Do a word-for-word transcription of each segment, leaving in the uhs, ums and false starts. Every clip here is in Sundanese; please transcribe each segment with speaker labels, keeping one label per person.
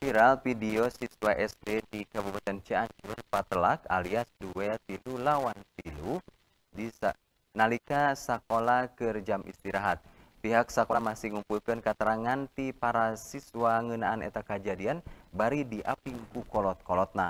Speaker 1: Viral video siswa S D di Kabupaten Cianjur patelak alias duel tilu lawan tilu di sa nalika sakola keur jam istirahat. Pihak sekolah masih ngumpulkan keterangan ti para siswa ngeunaan eta kajadian bari diaping ku kolot-kolotna.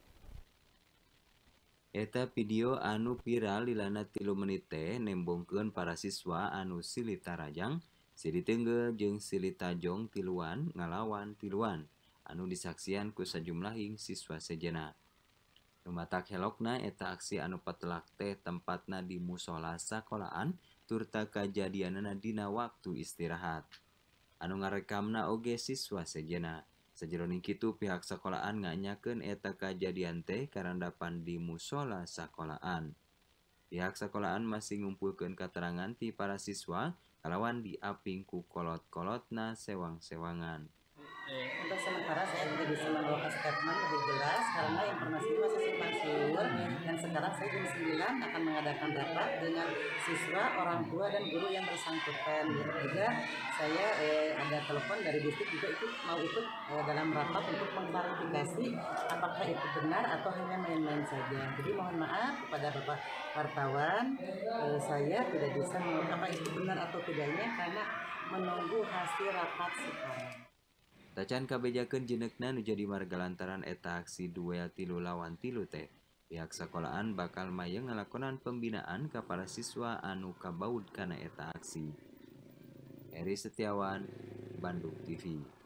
Speaker 2: Eta video anu viral lilana tilu menit teh nembongkeun para siswa anu silih tarajang, silih teunggeu jeung silih tajong tiluan ngalawan tiluan anu disaksian ku sajumlahing siswa sejenna. Nu matak helokna eta aksi anu patelak teh tempatna di musola sakolahan turta kajadianana dina waktu istirahat. Anu ngarekamna oge siswa sejenna. Sajeroning kitu pihak sekolahan nganyakeun eta kajadian teh karandapan di musola sekolahan. Pihak sekolahan masih ngumpulkeun katerangan ti para siswa kalawan diaping ku kolot-kolotna sewang-sewangan.
Speaker 3: Untuk sementara saya tidak bisa membawa statement lebih jelas karena informasi masih simpang siur, dan sekarang saya jam sembilan akan mengadakan rapat dengan siswa, orang tua dan guru yang bersangkutan. Dan juga saya eh, ada telepon dari distrik juga ikut mau ikut eh, dalam rapat untuk mengklarifikasi apakah itu benar atau hanya main-main saja. Jadi mohon maaf kepada Bapak wartawan, eh, saya tidak bisa mengatakan apa itu benar atau tidaknya karena menunggu hasil rapat sekarang.
Speaker 2: Tacan kabejakeun jeuneukeuna nu jadi marga lantaran eta aksi duel tilu lawan tilu teh. Pihak sekolahan bakal mayeng ngalakonan pembinaan ka para siswa anu kabaud kana eta aksi. Eri Setiawan, Bandung T V.